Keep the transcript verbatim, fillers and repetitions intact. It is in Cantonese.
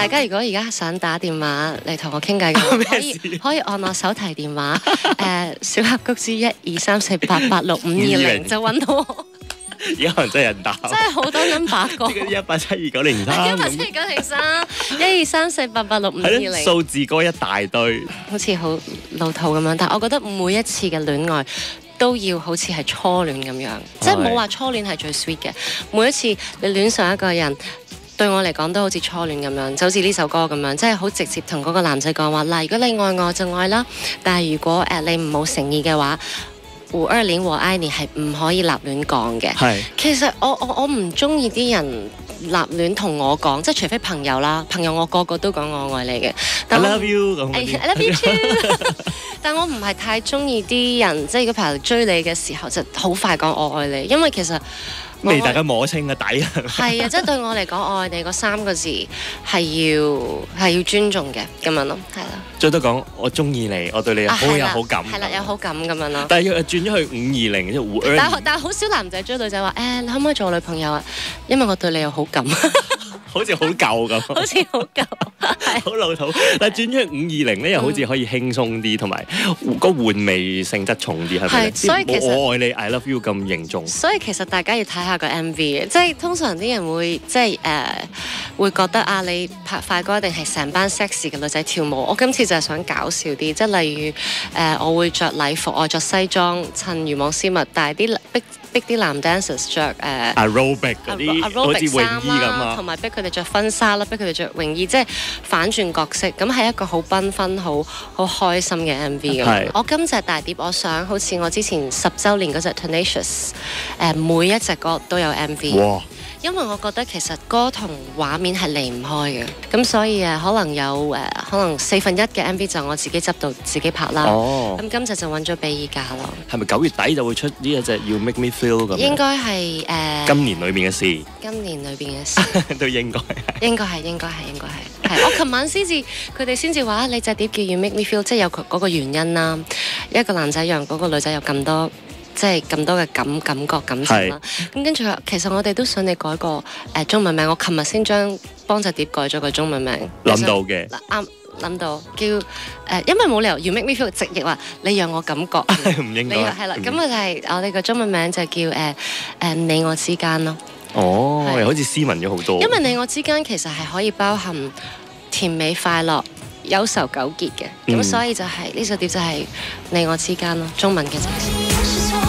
大家如果而家想打電話嚟同我傾偈嘅話，可以可以按我手提電話誒小盒谷之一二三四八八六五二零就揾到我。 而家可能真係有人打， 真係好多 number 個， 一八七二九零三， 一八七二九零三，一二三四八八六五二零， 數字歌一大堆， 好似好老土咁樣。但係我覺得每一次嘅戀愛都要好似係初戀咁樣，即係冇話初戀係最 sweet 嘅。每一次你戀上一個人，對我嚟講都好似初戀咁樣，就好似呢首歌咁樣，即係好直接同嗰個男仔講話嗱，如果你愛我就愛啦，但係如果誒你唔冇誠意嘅話，胡二年和 I 年係唔可以立亂講嘅。 係， 其實我我我唔中意啲人立亂同我講，即係除非朋友啦，朋友我個個都講我愛你嘅。 I love you 咁。 I love you too 但我唔係太中意啲人，即係如果譬如追你嘅時候，就好快講我愛你，因為其實未大家摸清個底。 係啊，即係對我嚟講，我愛你嗰三個字係要係要尊重嘅咁樣咯，係啦。 最多講我中意你，我對你好有好感。 係啦，有好感咁樣咯。 但係轉咗去五二零即係胡二年。 但係但係好少男仔追女仔話誒，你可唔可以做我女朋友啊？因為我對你有好感。 好似好舊咁， 好似好舊， 好老土。但係轉咗去五二零咧，又好似可以輕鬆啲，同埋個玩味性質重啲，係咪？ 係，所以其實我愛你 I love you 咁凝重。 所以其實大家要睇下個 M V 嘅，即係通常啲人會即係誒、呃、會覺得啊，你拍快歌一定係成班 sexy 嘅女仔跳舞。我今次就係想搞笑啲，即係例如誒、呃，我會着禮服，我着西裝，襯漁網絲襪，但係啲逼逼啲男 dancers 着誒、呃、 aerobic 嗰啲，好似泳衣咁啊， 同埋逼佢哋着婚紗啦，逼佢哋着泳衣，即係反轉角色，咁係一個好繽紛、好好開心嘅 M V 咁。我今隻大碟，我想好似我之前十週年嗰隻 Tenacious， 誒每一隻歌都有 M V。 哇！ 因為我覺得其實歌同畫面係離唔開嘅，咁所以誒可能有誒可能四分一嘅 M V 就我自己執到自己拍啦。 哦， 咁今次就揾咗比爾價咯。 係咪九月底就會出呢一隻要 Make Me Feel 咁？ 應該係誒、呃、 今年裏面嘅事。 今年裏邊嘅事都應該係。 應該係應該係應該係。係我琴晚先至佢哋先至話你隻碟叫要 Make Me Feel， 即係有佢嗰個原因啦。一個男仔讓嗰個女仔有咁多。即係咁多嘅感感覺感情啦，咁跟住其實我哋都想你改個誒、呃、中文名，我琴日先將幫隻碟改咗個中文名， 諗到嘅， 啱諗到叫誒、呃，因為冇理由要 make me feel 直譯話你讓我感覺， 唔應該係啦，咁啊就係我哋個中文名就叫誒誒、呃呃、你我之間咯。 哦，又好似斯文咗好多。 因為你我之間其實係可以包含甜美快樂、憂愁糾結嘅，咁、嗯、所以就係、是、呢首碟就係你我之間咯，中文嘅就係。